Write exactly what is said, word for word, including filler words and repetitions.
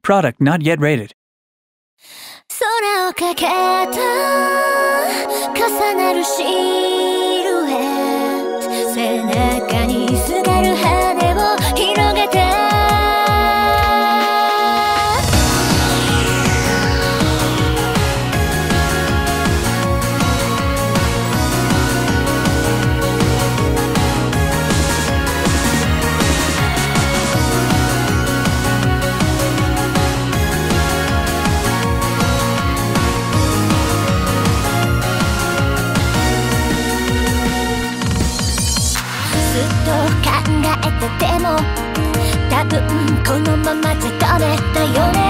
Product not yet rated. 空をかけた重なるシルエット背中にすがる羽を広げてでも多分このままじゃダメだよね